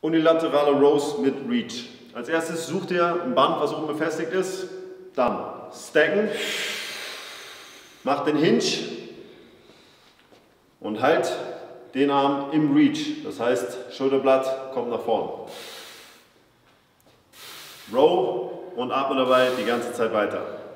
Unilaterale Rows mit Reach. Als erstes sucht ihr ein Band, was oben befestigt ist. Dann stacken. Macht den Hinge und halt den Arm im Reach. Das heißt, Schulterblatt kommt nach vorn. Row und atme dabei die ganze Zeit weiter.